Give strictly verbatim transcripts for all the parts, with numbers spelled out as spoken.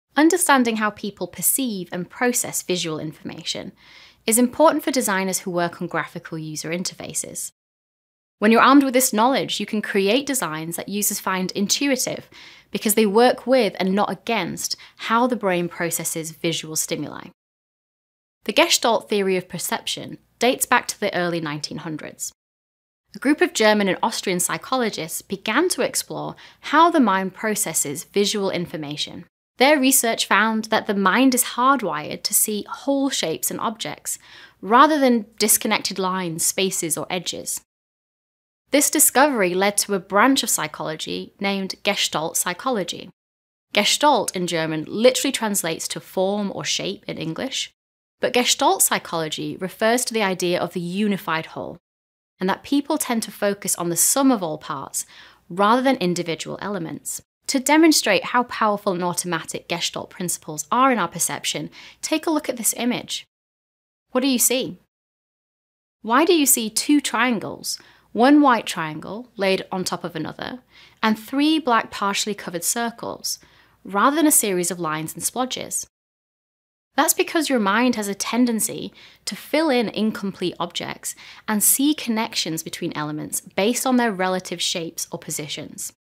Understanding how people perceive and process visual information is important for designers who work on graphical user interfaces. When you're armed with this knowledge, you can create designs that users find intuitive because they work with and not against how the brain processes visual stimuli. The Gestalt theory of perception dates back to the early nineteen hundreds. A group of German and Austrian psychologists began to explore how the mind processes visual information. Their research found that the mind is hardwired to see whole shapes and objects, rather than disconnected lines, spaces, or edges. This discovery led to a branch of psychology named Gestalt psychology. Gestalt in German literally translates to form or shape in English, but Gestalt psychology refers to the idea of the unified whole, and that people tend to focus on the sum of all parts rather than individual elements. To demonstrate how powerful and automatic Gestalt principles are in our perception, take a look at this image. What do you see? Why do you see two triangles, one white triangle laid on top of another, and three black partially covered circles, rather than a series of lines and splodges? That's because your mind has a tendency to fill in incomplete objects and see connections between elements based on their relative shapes or positions.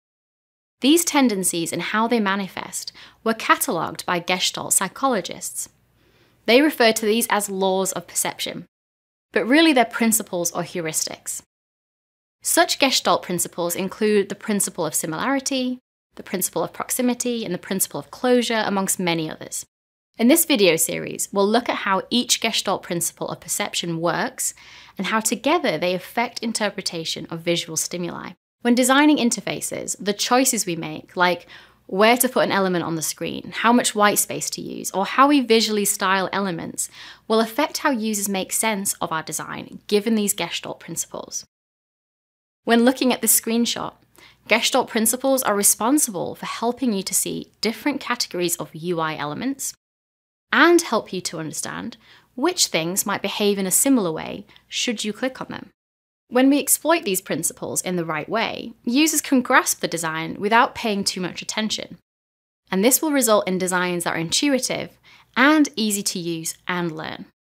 These tendencies and how they manifest were catalogued by Gestalt psychologists. They refer to these as laws of perception, but really they're principles or heuristics. Such Gestalt principles include the principle of similarity, the principle of proximity, and the principle of closure, amongst many others. In this video series, we'll look at how each Gestalt principle of perception works and how together they affect interpretation of visual stimuli. When designing interfaces, the choices we make, like where to put an element on the screen, how much white space to use, or how we visually style elements, will affect how users make sense of our design, given these Gestalt principles. When looking at this screenshot, Gestalt principles are responsible for helping you to see different categories of U I elements and help you to understand which things might behave in a similar way should you click on them. When we exploit these principles in the right way, users can grasp the design without paying too much attention. And this will result in designs that are intuitive and easy to use and learn.